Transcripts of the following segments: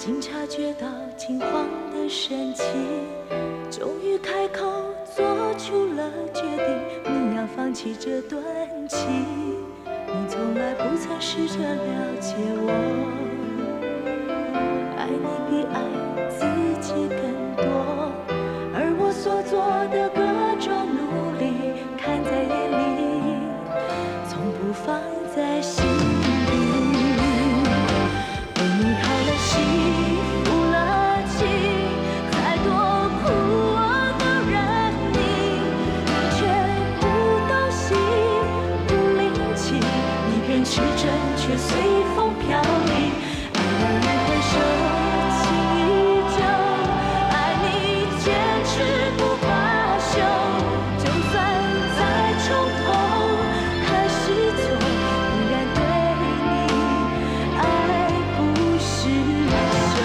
竟察觉到惊慌的神情，终于开口做出了决定，你要放弃这段情。你从来不曾试着了解我，爱你比爱自己更多，而我所做的各种努力，看在眼里，从不放在心里。为你掏了心，付了情，再多苦我都认命，你却不动心，不领情，你偏持真，却随风飘零。爱了一回首，情依旧，爱你坚持不罢休，就算再从头还是错，依然对你爱不释手。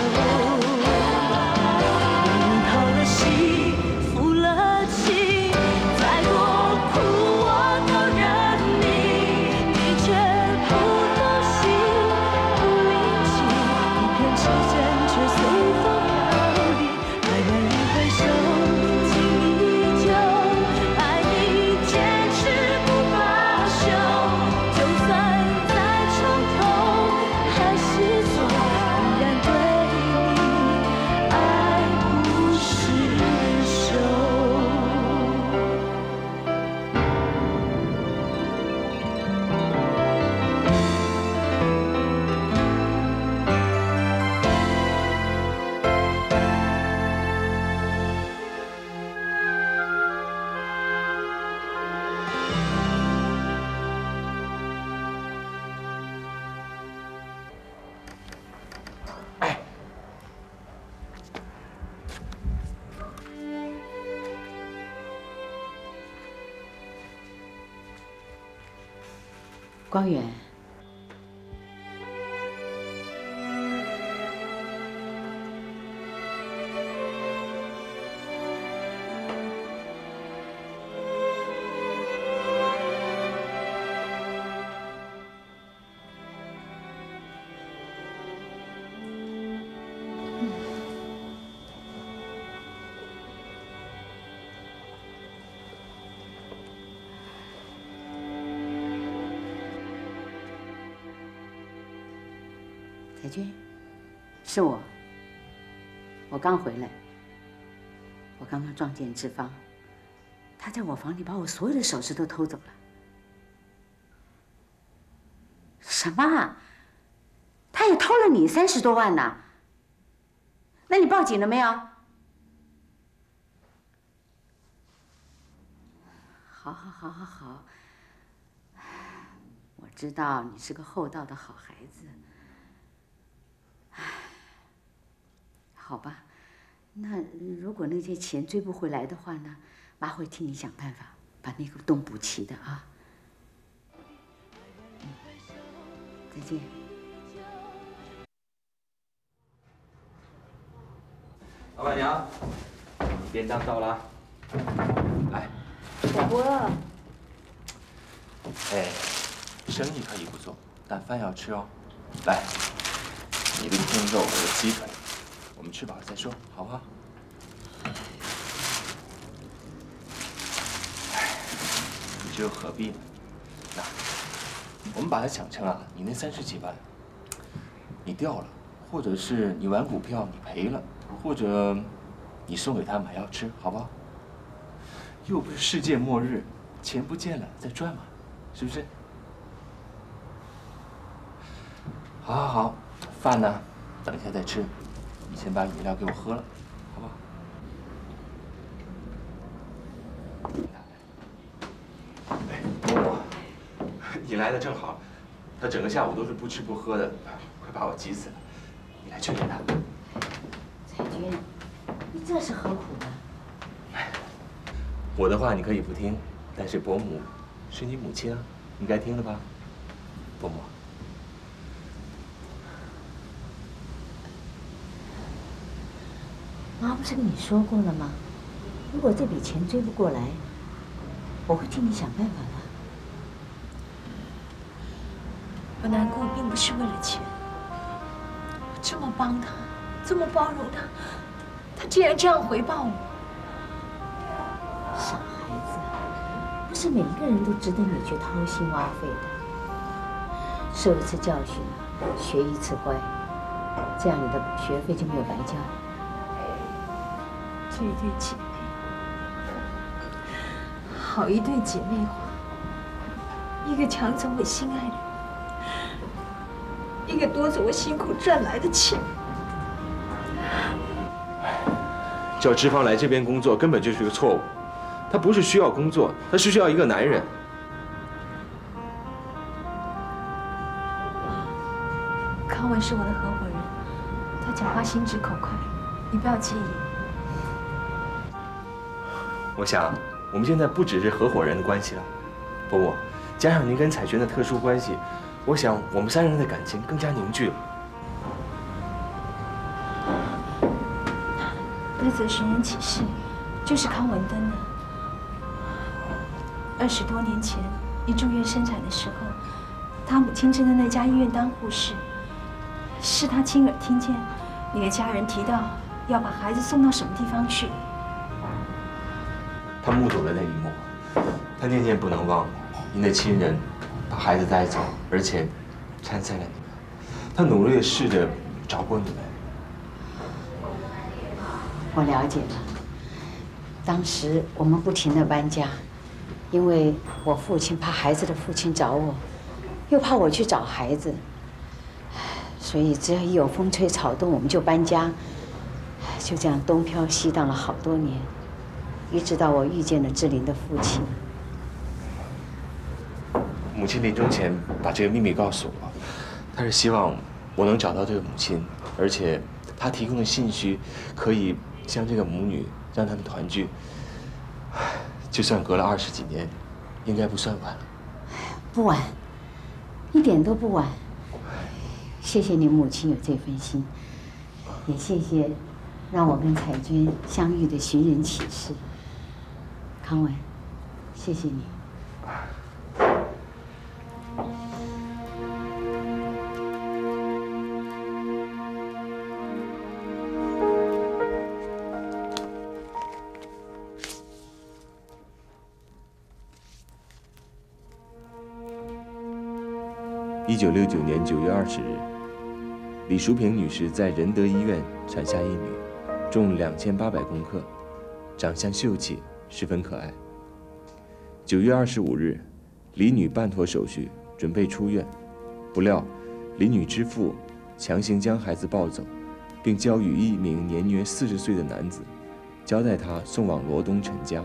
为你掏了心，付了情，再多苦我都认命，你却不动心，不领情，你偏持真，却随风飘零。爱了一回首，情依旧，爱你坚持不罢休，就算再从头还是错，依然对你爱不释手。 哎， 光远，彩娟，是我。我刚回来，我刚刚撞见志芳，他在我房里把我所有的首饰都偷走了。什么？他也偷了你30多万呢？那你报警了没有？好，我知道你是个厚道的好孩子。好吧，那如果那些钱追不回来的话呢，妈会替你想办法把那个洞补齐的啊。再见。 老板娘，便当到了，来。 我不饿。 哎，生意可以不做，但饭要吃哦。来，你的一片肉，我的鸡腿，我们吃饱了再说，好不好？哎，你这又何必呢？那我们把它想成啊，你那30几万，你掉了，或者是你玩股票你赔了，或者你送给他买药吃，好不好？又不是世界末日，钱不见了再赚嘛，是不是？好，饭呢，等一下再吃。你先把饮料给我喝了，好不好？哎，嬷嬷，你来的正好，他整个下午都是不吃不喝的，快把我急死了。你来劝劝他。 彩娟，你这是何苦呢？ 我的话你可以不听，但是伯母是你母亲啊，你该听了吧，伯母。 妈不是跟你说过了吗？如果这笔钱追不过来，我会替你想办法的。 我难过并不是为了钱，我这么帮他， 这么包容他，他竟然这样回报我。 傻孩子，不是每一个人都值得你去掏心挖肺的。受一次教训，学一次乖，这样你的学费就没有白交。 这一对姐妹，好一对姐妹花，一个抢走我心爱的人，一个夺走我辛苦赚来的钱。 叫脂肪来这边工作根本就是个错误，他不是需要工作，他是需要一个男人。 康文是我的合伙人，他讲话心直口快，你不要介意。 我想，我们现在不只是合伙人的关系了，伯母，加上您跟彩娟的特殊关系，我想我们3人的感情更加凝聚了。 那则寻人启事，就是康文登的。20多年前，你住院生产的时候，他母亲正在那家医院当护士，是他亲耳听见你的家人提到要把孩子送到什么地方去。 他目睹了那一幕，他念念不能忘您的亲人把孩子带走，而且掺塞了你们。他努力地试着找过你们。 我了解了。当时我们不停地搬家，因为我父亲怕孩子的父亲找我，又怕我去找孩子，所以只要一有风吹草动，我们就搬家。就这样东飘西荡了好多年，一直到我遇见了志玲的父亲。 母亲临终前把这个秘密告诉我，她是希望我能找到这个母亲，而且她提供的信息可以向这个母女让他们团聚。就算隔了20几年，应该不算晚了。 不晚，一点都不晚。谢谢你母亲有这份心，也谢谢让我跟彩娟相遇的寻人启事。康文，谢谢你。 1969年9月20日，李淑萍女士在仁德医院产下一女，重2800公克，长相秀气，十分可爱。9月25日，李女办妥手续，准备出院，不料李女之父强行将孩子抱走，并交予一名年约40岁的男子，交代他送往罗东陈家。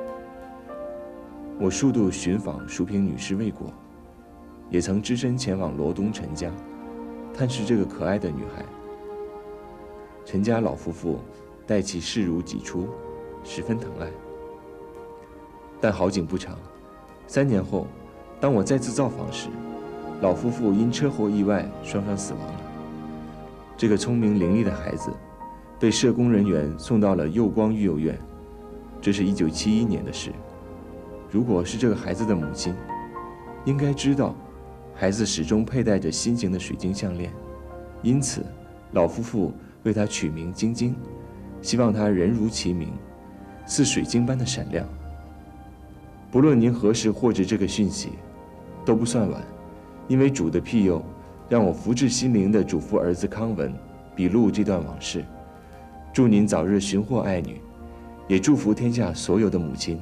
我数度寻访淑萍女士未果，也曾只身前往罗东陈家，探视这个可爱的女孩。陈家老夫妇待其视如己出，十分疼爱。但好景不长，3年后，当我再次造访时，老夫妇因车祸意外双双死亡了。这个聪明伶俐的孩子，被社工人员送到了幼光育幼院，这是1971年的事。如果是这个孩子的母亲，应该知道，孩子始终佩戴着心形的水晶项链，因此，老夫妇为他取名晶晶，希望他人如其名，似水晶般的闪亮。不论您何时获知这个讯息，都不算晚，因为主的庇佑，让我福至心灵地嘱咐儿子康文笔录这段往事。祝您早日寻获爱女，也祝福天下所有的母亲。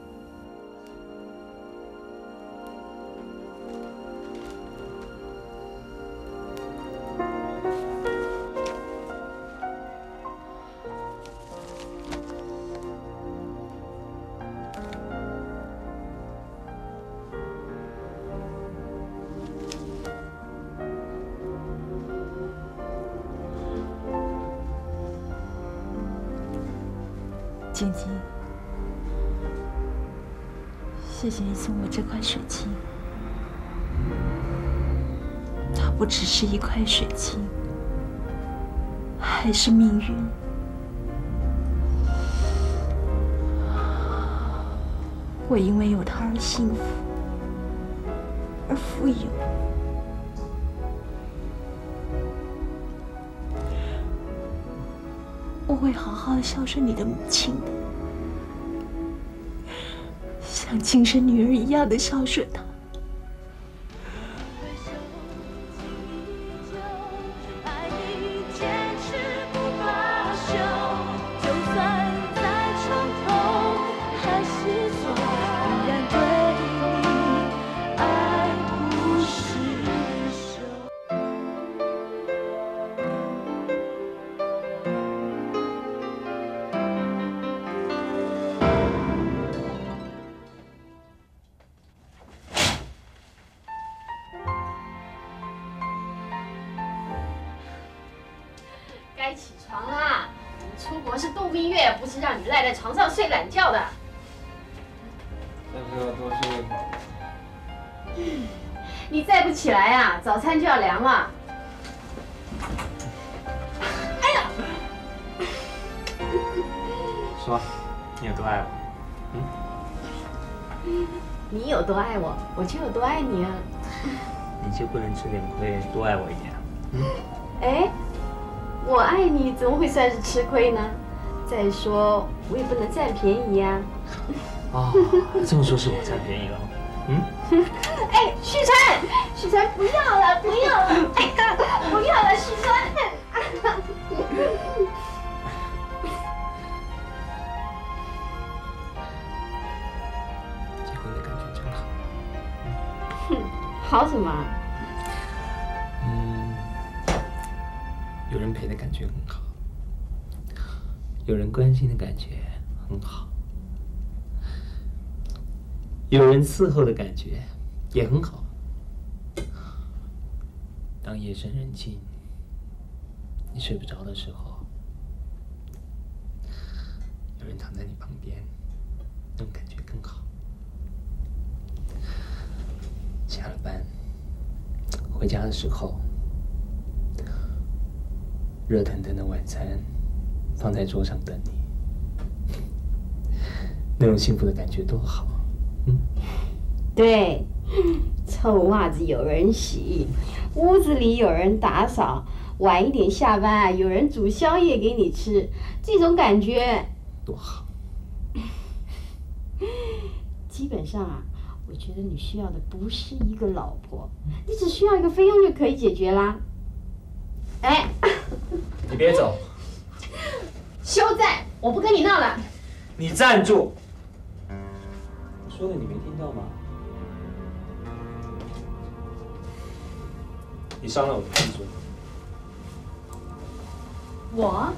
晶晶，谢谢你送我这块水晶，它不只是一块水晶，还是命运。我因为有它而幸福，而富有。 会好好的孝顺你的母亲的，像亲生女儿一样的孝顺她。 该起床啦！我们出国是度蜜月，不是让你赖在床上睡懒觉的。 再陪我多睡一会儿。 你再不起来啊，早餐就要凉了。哎呀！ 说，你有多爱我？ 你有多爱我，我就有多爱你啊！ 你就不能吃点亏，多爱我一点？ 哎，我爱你怎么会算是吃亏呢？再说我也不能占便宜呀。 哦，这么说是我占便宜了。 哎，旭川，不要了，不要了，哎呀，不要了，旭川。 结婚的感觉真好。 好什么？ 有人陪的感觉很好，有人关心的感觉很好，有人伺候的感觉也很好。当夜深人静，你睡不着的时候，有人躺在你旁边，那种感觉更好。下了班，回家的时候，热腾腾的晚餐放在桌上等你，那种幸福的感觉多好。 对，臭袜子有人洗，屋子里有人打扫，晚一点下班啊，有人煮宵夜给你吃，这种感觉多好。 基本上啊，我觉得你需要的不是一个老婆，你只需要一个菲佣就可以解决啦。哎， 你别走， 休在，我不跟你闹了。 你站住！我说的你没听到吗？你伤了我的自尊。 我？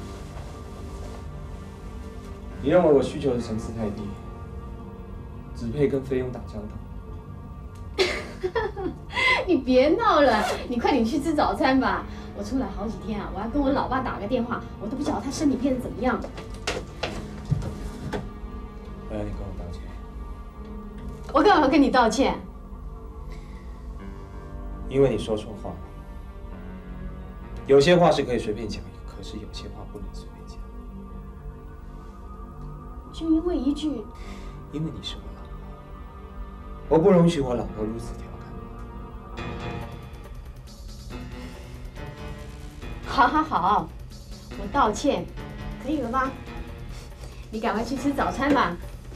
你认为我需求的层次太低，只配跟菲佣打交道。 你别闹了，你快点去吃早餐吧。我出来好几天啊，我要跟我老爸打个电话，我都不晓得他身体变得怎么样。 我要你跟我道歉。 我干嘛跟你道歉？ 因为你说错话。有些话是可以随便讲，可是有些话不能随便讲。 就因为一句， 因为你是我老婆，我不容许我老婆如此调侃我。 好，我道歉，可以了吧？你赶快去吃早餐吧。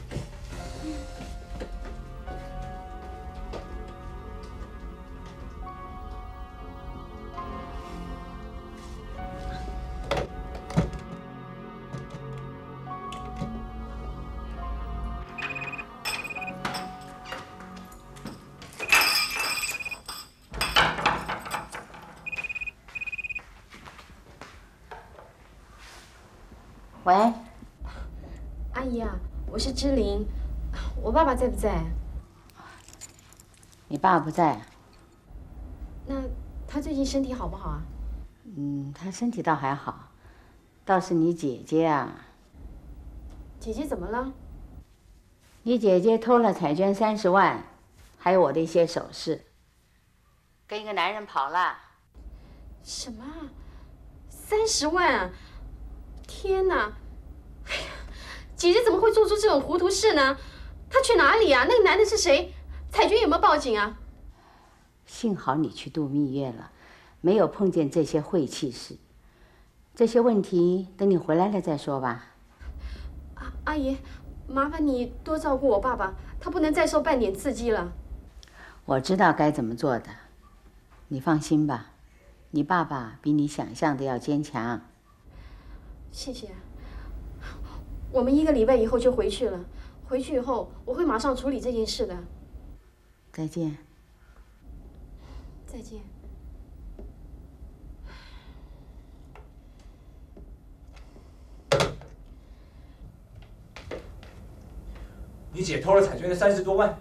喂， 阿姨啊，我是芝玲，我爸爸在不在？ 你爸不在？ 那他最近身体好不好啊？ 他身体倒还好，倒是你姐姐啊。 姐姐怎么了？ 你姐姐偷了彩娟30万，还有我的一些首饰，跟一个男人跑了。 什么？30万啊！天哪！哎呀，姐姐怎么会做出这种糊涂事呢？她去哪里啊？那个男的是谁？彩娟有没有报警啊？ 幸好你去度蜜月了，没有碰见这些晦气事。 这些问题等你回来了再说吧。 阿姨，麻烦你多照顾我爸爸，他不能再受半点刺激了。 我知道该怎么做的，你放心吧，你爸爸比你想象的要坚强。 谢谢。我们1个礼拜以后就回去了，回去以后我会马上处理这件事的。 再见。 再见。 你姐偷了彩娟的30多万。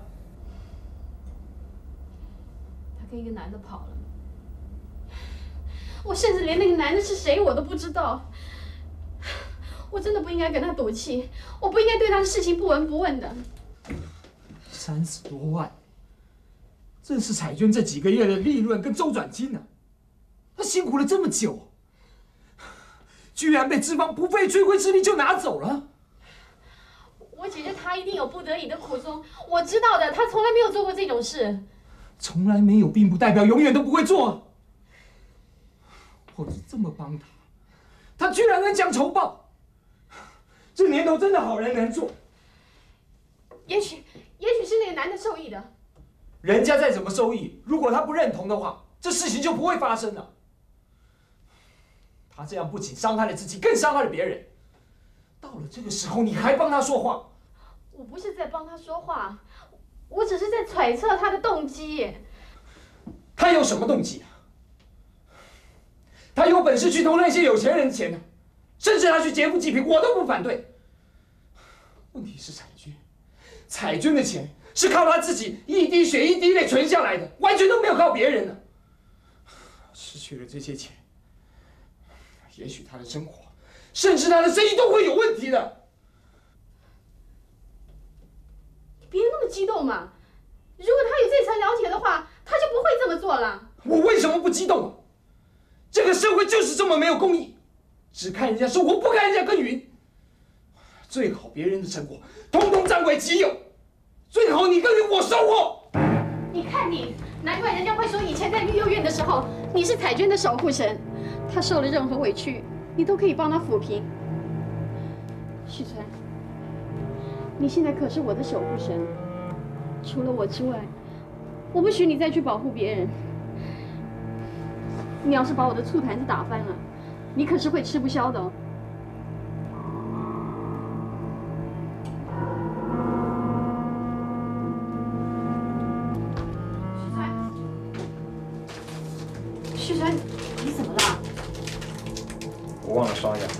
她跟一个男的跑了，我甚至连那个男的是谁我都不知道。我真的不应该跟他赌气，我不应该对他的事情不闻不问的。 30多万，这是彩娟这几个月的利润跟周转金呢。她辛苦了这么久，居然被资方不费吹灰之力就拿走了。 我姐姐她一定有不得已的苦衷，我知道的，她从来没有做过这种事。 从来没有，并不代表永远都不会做。我是这么帮她，她居然恩将仇报。这年头真的好人难做。 也许是那个男的受益的。 人家再怎么受益，如果他不认同的话，这事情就不会发生了。他这样不仅伤害了自己，更伤害了别人。到了这个时候，你还帮他说话？ 我不是在帮他说话，我只是在揣测他的动机。 他有什么动机啊？他有本事去偷那些有钱人的钱呢，甚至他去劫富济贫，我都不反对。问题是彩娟的钱是靠他自己一滴血一滴泪存下来的，完全都没有靠别人的。失去了这些钱，也许他的生活，甚至他的生意都会有问题的。 别那么激动嘛！如果他有这层了解的话，他就不会这么做了。 我为什么不激动啊？这个社会就是这么没有公义，只看人家收获，不看人家耕耘。最好别人的成果通通占为己有，最好你耕耘我收获。 你看你，难怪人家会说以前在育幼院的时候，你是彩娟的守护神，她受了任何委屈，你都可以帮她抚平。许川，你现在可是我的守护神，除了我之外，我不许你再去保护别人。你要是把我的醋坛子打翻了，你可是会吃不消的哦。许川，你怎么了？ 我忘了刷牙。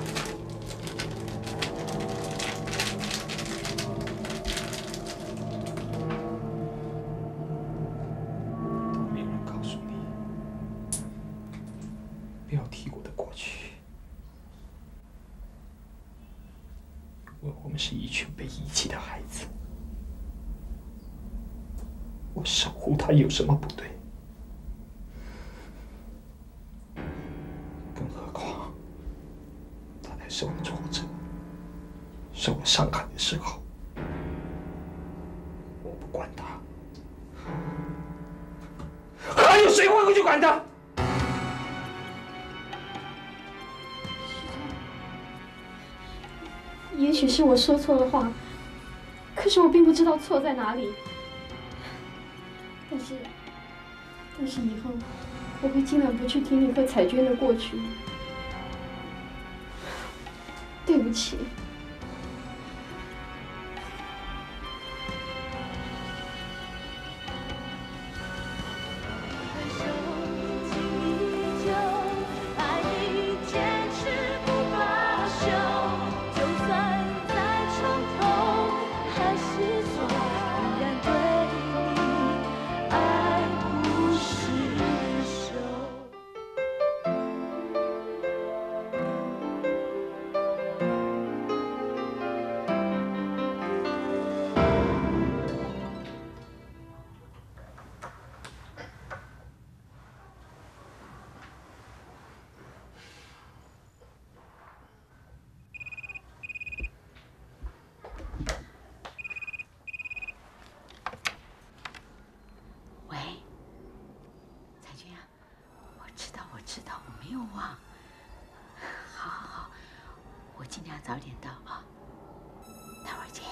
没人告诉你，不要提我的过去，因为我们是一群被遗弃的孩子。我守护他有什么不对？更何况，他在受了挫折、受了伤害的时候，我不管他，还有谁会去管他？ 也许是我说错了话，可是我并不知道错在哪里。但是以后我会尽量不去提你和彩娟的过去。对不起。 我尽量早点到啊，待会儿见。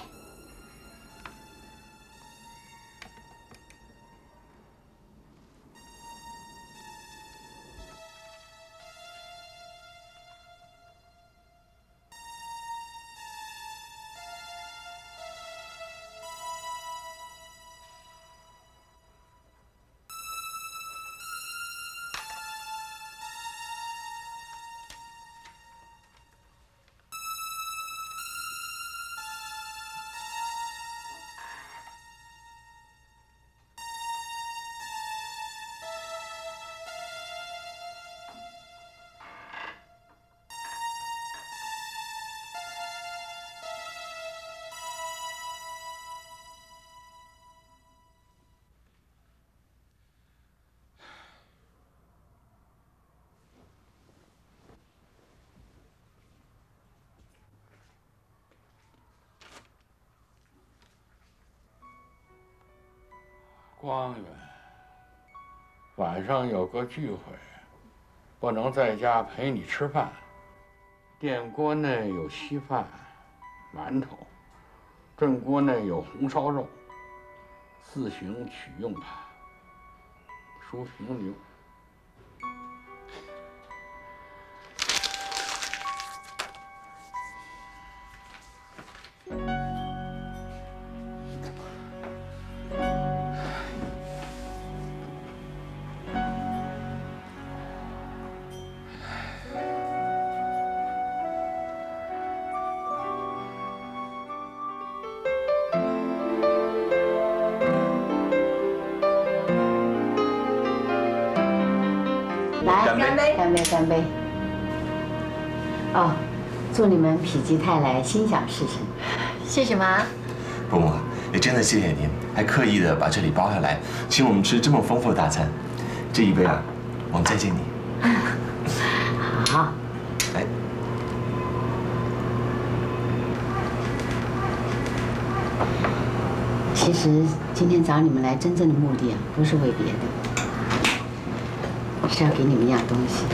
光远，晚上有个聚会，不能在家陪你吃饭。电锅内有稀饭、馒头，正锅内有红烧肉，自行取用吧。书评留。 来，干杯！干杯！干杯！哦，祝你们否极泰来，心想事成。 谢谢妈。 伯母，也真的谢谢您，还刻意的把这里包下来，请我们吃这么丰富的大餐。这一杯啊，我们再见你。 好。 来。 其实今天找你们来，真正的目的啊，不是为别的。是要给你们一样东西。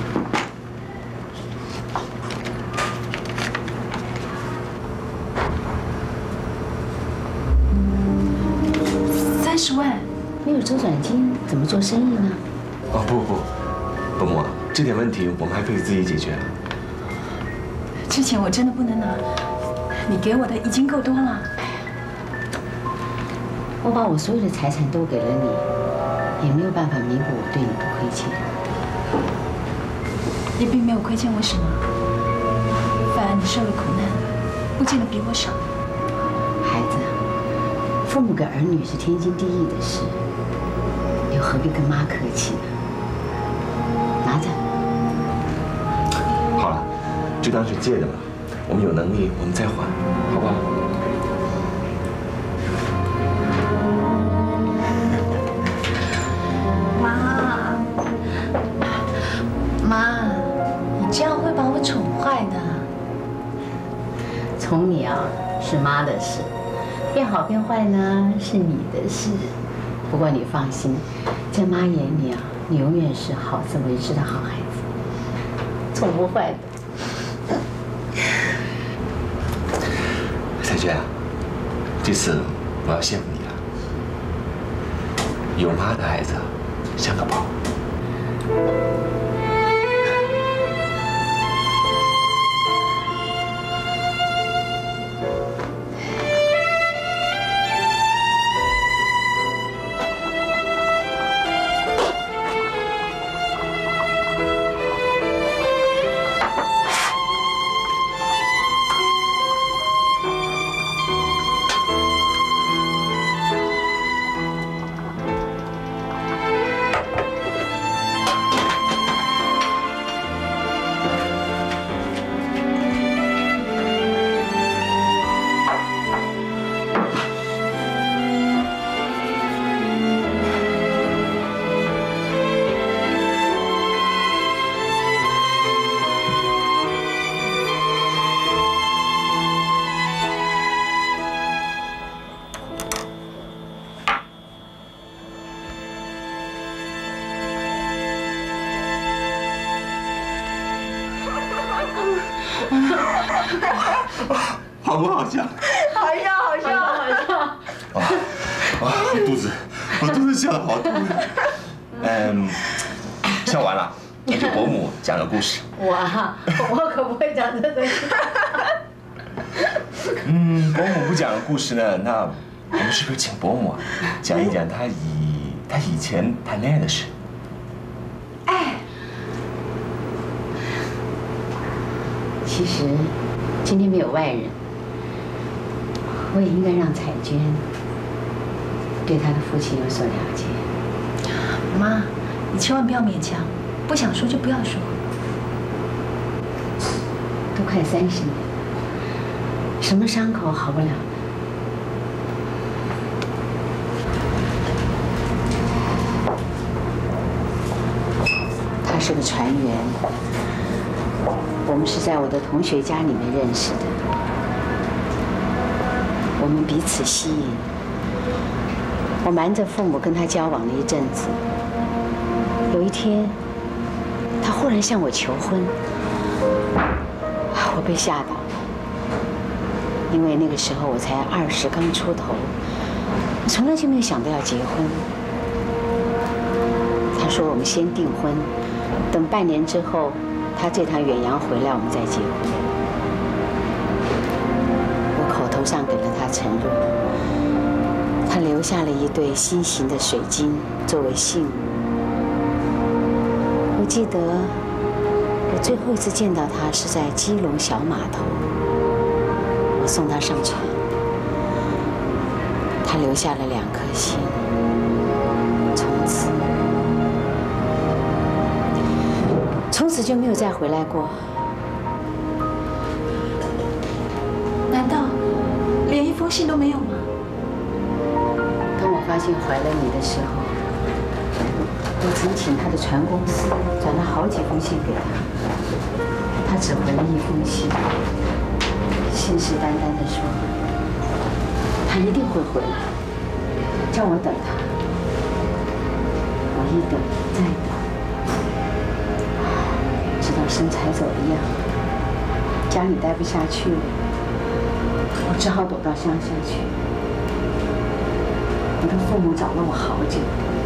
30万， 没有周转金怎么做生意呢？ 哦不，伯母，这点问题我们还可以自己解决。 之前我真的不能拿，你给我的已经够多了。 我把我所有的财产都给了你，也没有办法弥补我对你的亏欠。 你并没有亏欠我什么，反而你受了苦难，不见得比我少。 孩子，父母给儿女是天经地义的事，又何必跟妈客气呢？拿着。 好了，就当是借的嘛，我们有能力我们再还，好不好？ 妈，你这样会把我宠坏的。 宠你啊，是妈的事；变好变坏呢，是你的事。不过你放心，在妈眼里啊，你永远是好自为之的好孩子，宠不坏的。 彩娟啊，这次我要羡慕你了，有妈的孩子像个宝。 好不好笑？ 好笑，好笑，好笑。 我肚子笑得好痛。笑完了，那就伯母讲个故事。 我可不会讲这个。 伯母不讲故事呢，那我们是不是请伯母讲一讲她以前谈恋爱的事？ 哎，其实今天没有外人，我也应该让彩娟对她的父亲有所了解。 妈，你千万不要勉强，不想说就不要说。 都快30年了，什么伤口好不了？他是个船员，我们是在我的同学家里面认识的，我们彼此吸引。我瞒着父母跟他交往了一阵子，有一天，他忽然向我求婚。我被吓到了，因为那个时候我才20刚出头，我从来就没有想到要结婚。他说我们先订婚，等半年之后，他这趟远洋回来，我们再结婚。我口头上给了他承诺，他留下了一对心形的水晶作为信物。我记得。我最后一次见到他是在基隆小码头，我送他上船，他留下了2颗心，从此就没有再回来过。 难道连一封信都没有吗？ 当我发现怀了你的时候，我曾请他的船公司转了好几封信给他，他只回了1封信，信誓旦旦地说他一定会回来，叫我等他。我一等再等，直到生财走一样，家里待不下去了，我只好躲到乡下去。我的父母找了我好久。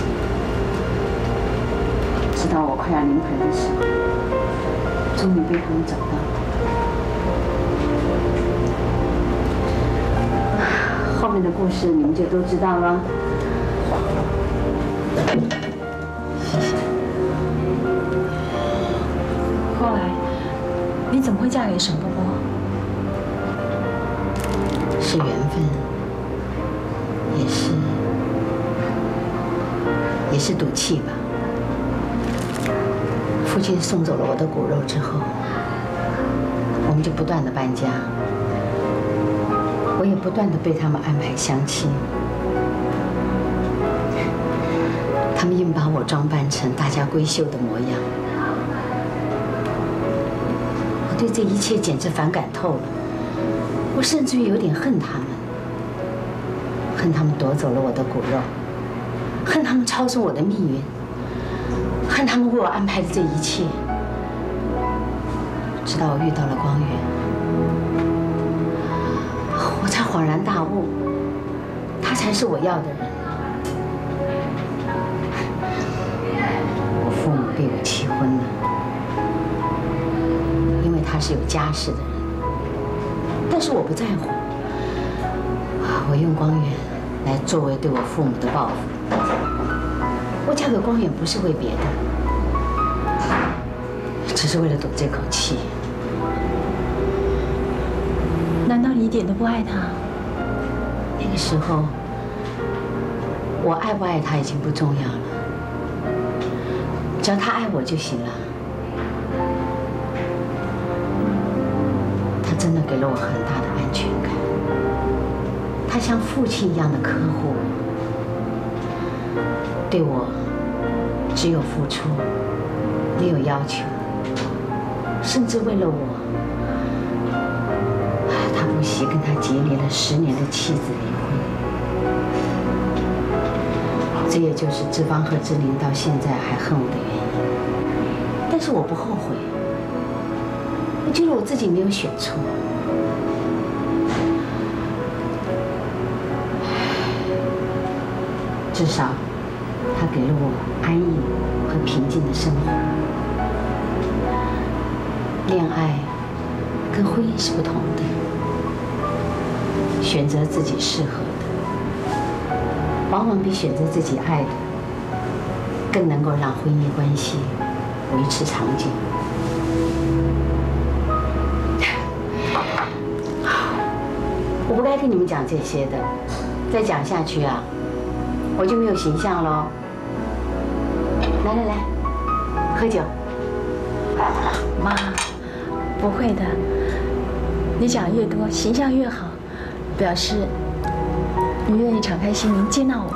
直到我快要临盆的时候，终于被他们找到了。后面的故事你们就都知道了。谢谢。 后来，你怎么会嫁给沈波波？ 是缘分，也是赌气吧。父亲送走了我的骨肉之后，我们就不断的搬家，我也不断的被他们安排相亲，他们硬把我装扮成大家闺秀的模样，我对这一切简直反感透了，我甚至于有点恨他们，恨他们夺走了我的骨肉，恨他们操纵我的命运。恨他们为我安排的这一切，直到我遇到了光源，我才恍然大悟，他才是我要的人。我父母被我气昏了，因为他是有家室的人，但是我不在乎，我用光源来作为对我父母的报复。我嫁给光远不是为别的，只是为了赌这口气。 难道你一点都不爱他？ 那个时候，我爱不爱他已经不重要了，只要他爱我就行了。他真的给了我很大的安全感，他像父亲一样的呵护我。对我只有付出，没有要求，甚至为了我，他不惜跟他结连了10年的妻子离婚。这也就是志芳和志玲到现在还恨我的原因。但是我不后悔， 我觉得我自己没有选错。至少，他给了我安逸和平静的生活。恋爱跟婚姻是不同的，选择自己适合的，往往比选择自己爱的更能够让婚姻关系维持长久。我不该跟你们讲这些的，再讲下去啊，我就没有形象喽。来来来，喝酒。 妈，不会的，你讲越多，形象越好，表示你愿意敞开心灵接纳我们。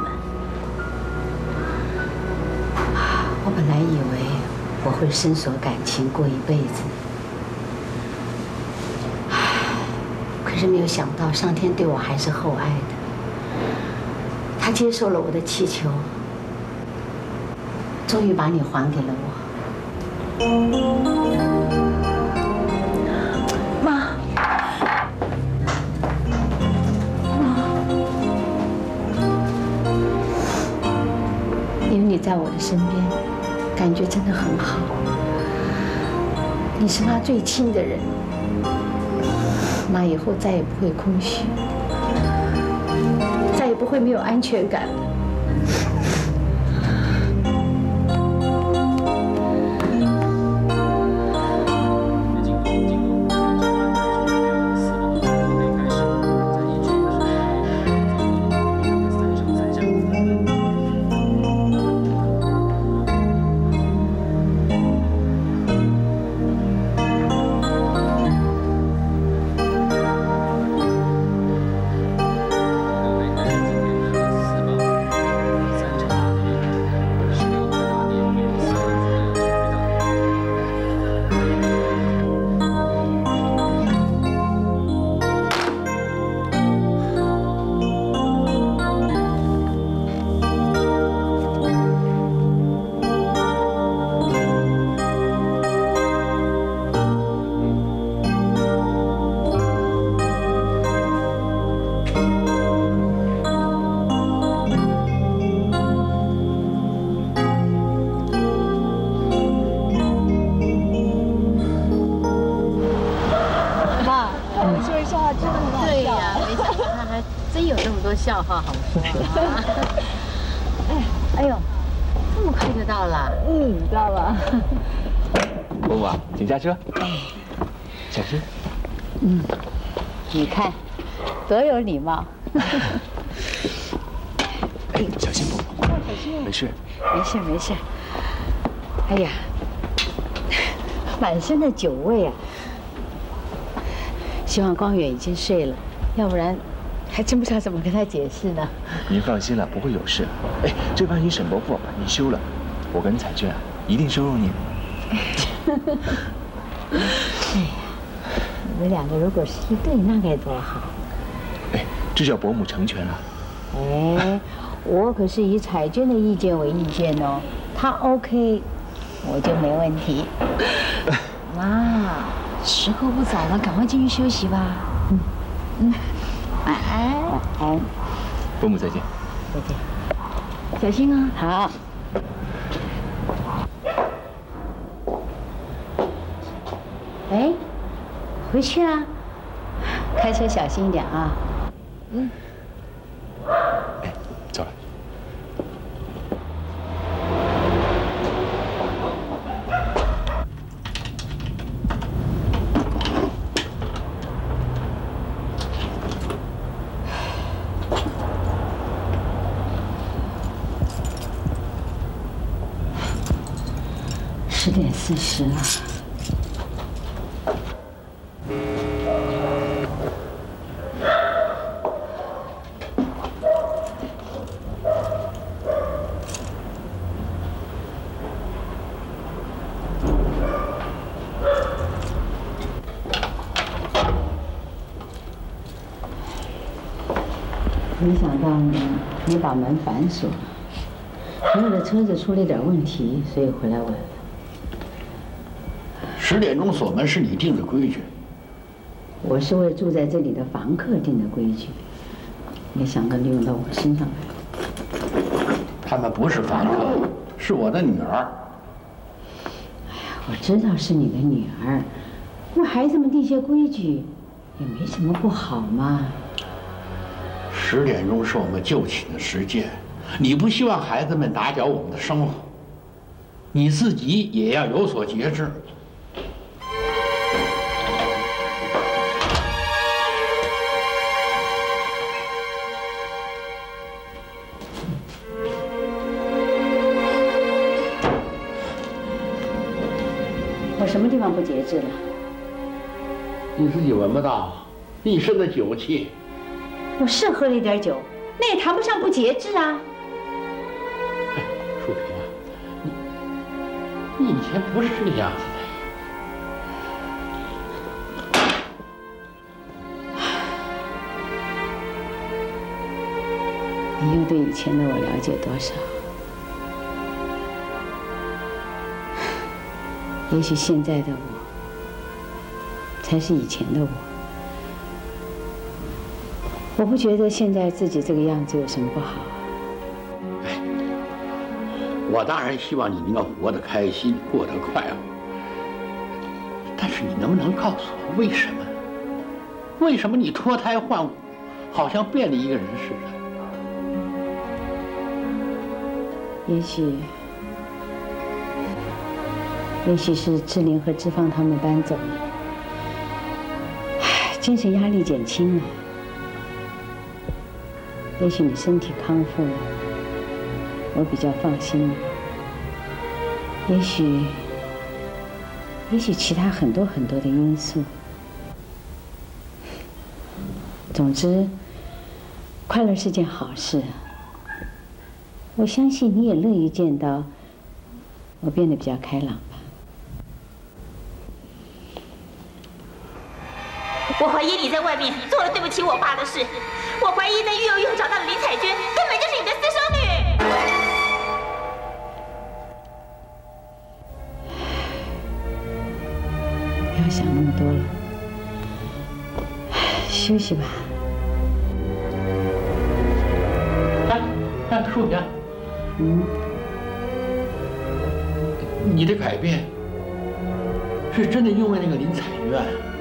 我本来以为我会深锁感情过一辈子，可是没有想到上天对我还是厚爱的，他接受了我的祈求，终于把你还给了我。 妈， 有你在我的身边，感觉真的很好。你是妈最亲的人，妈以后再也不会空虚，再也不会没有安全感了。笑话好说啊！哎呦，这么快就到了？ 到了。 伯母啊，请下车。小心。 你看，多有礼貌。 哎，小心伯母。小心。没事。 没事没事。哎呀，满身的酒味啊！希望光远已经睡了，要不然。还真不知道怎么跟他解释呢。 您放心了，不会有事。哎，这盘你沈伯父把您休了，我跟彩娟啊，一定收容您。 哎呀，你们两个如果是一对，那该多好。 哎，这叫伯母成全了。 哎，我可是以彩娟的意见为意见哦，她 OK， 我就没问题。 妈，时候不早了，赶快进去休息吧。晚安， 晚安， 伯母再见， 再见， 小心啊！ 好。哎，回去啊，开车小心一点啊。 哎，走了。 10点40了。没想到你把门反锁了，朋友的车子出了点问题，所以回来晚了。 10点钟锁门是你定的规矩。 我是为住在这里的房客定的规矩，没想到利用到我身上来。 他们不是房客，是我的女儿。 哎呀，我知道是你的女儿，为孩子们定些规矩，也没什么不好嘛。 10点钟是我们就寝的时间，你不希望孩子们打搅我们的生活，你自己也要有所节制。 我什么地方不节制了？ 你自己闻不到一身的酒气。 我是喝了一点酒，那也谈不上不节制啊。 哎，淑萍啊，你以前不是这个样子的。 你又对以前的我了解多少？也许现在的我，才是以前的我。我不觉得现在自己这个样子有什么不好啊。 哎，我当然希望你能够活得开心，过得快乐。但是你能不能告诉我为什么？为什么你脱胎换骨，好像变了一个人似的？也许是志玲和志芳他们搬走了，精神压力减轻了。也许你身体康复了，我比较放心了。也许其他很多很多的因素。总之，快乐是件好事。我相信你也乐意见到我变得比较开朗吧。 我怀疑你在外面做了对不起我爸的事，我怀疑在育幼院找到了林彩娟，根本就是你的私生女。 不要想那么多了，休息吧。 哎，淑萍，你的改变是真的因为那个林彩娟？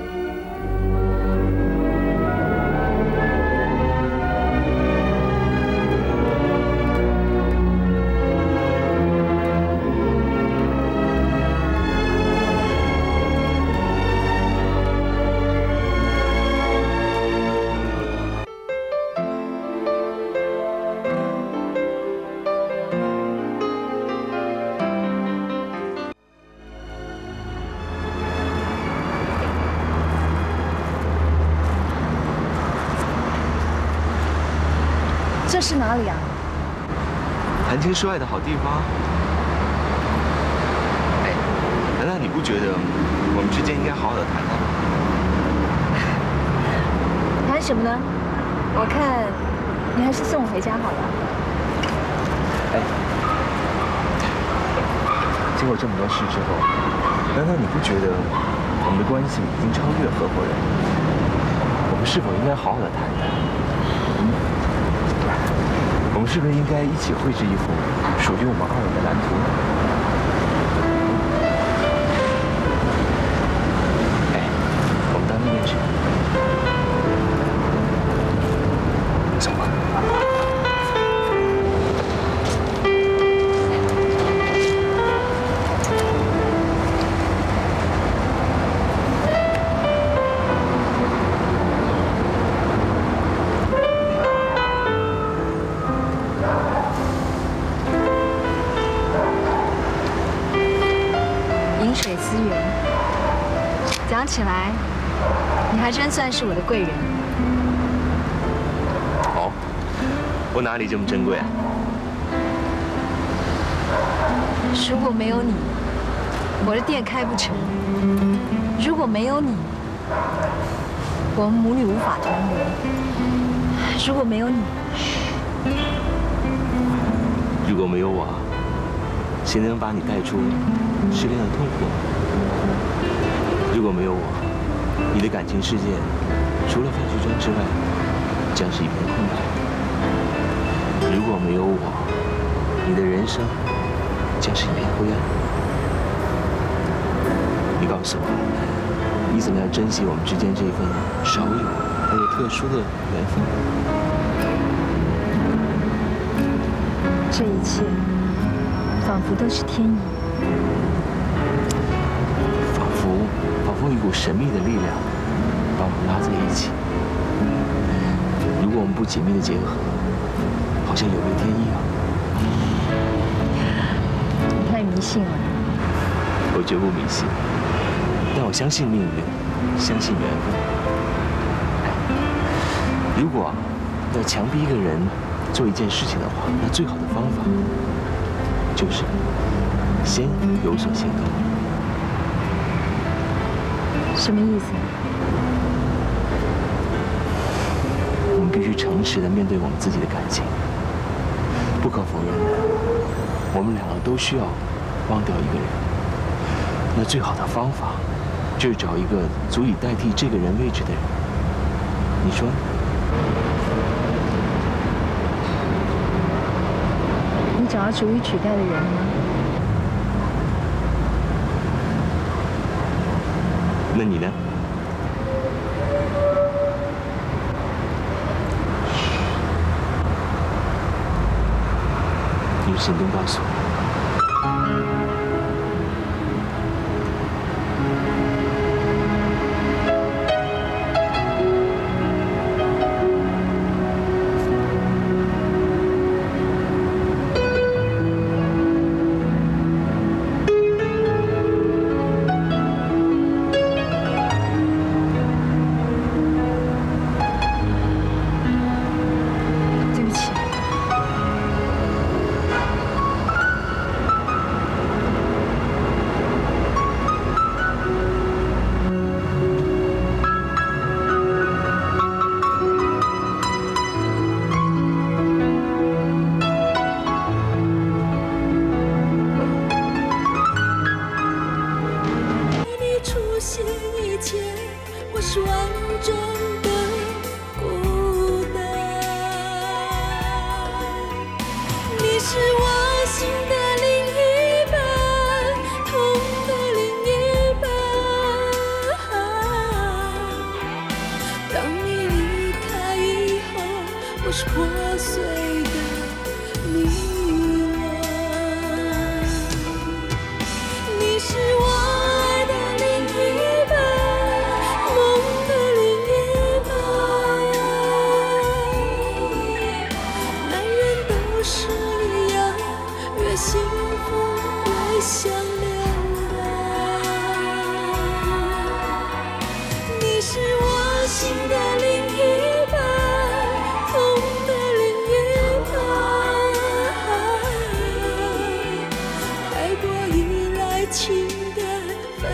这是哪里啊？ 谈情说爱的好地方。哎，难道你不觉得我们之间应该好好的谈谈吗？ 谈什么呢？我看你还是送我回家好了。 哎，经过这么多事之后，难道你不觉得我们的关系已经超越合伙人？我们是否应该好好的谈谈？我们是不是应该一起绘制一幅属于我们2人的蓝图呢？哎，我们到那边去。走吧。 讲起来，你还真算是我的贵人。 哦，我哪里这么珍贵啊？ 如果没有你，我的店开不成；如果没有你，我们母女无法同游；如果没有你， 如果没有我，谁能把你带出失恋的痛苦？ 如果没有我，你的感情世界除了范旭川之外，将是一片空白。如果没有我，你的人生将是一片灰暗。你告诉我，你怎么样珍惜我们之间这份少有而又特殊的缘分？ 这一切仿佛都是天意， 仿佛一股神秘的力量把我们拉在一起。如果我们不紧密的结合，好像有违天意啊！ 你太迷信了。 我绝不迷信，但我相信命运，相信缘分。如果要强逼一个人做一件事情的话，那最好的方法就是先有所行动。 什么意思？ 我们必须诚实地面对我们自己的感情。不可否认的，我们两个都需要忘掉一个人。那最好的方法就是找一个足以代替这个人位置的人。你说呢？ 你找到足以取代的人了吗？ 那你呢？用行动告诉我。 我是我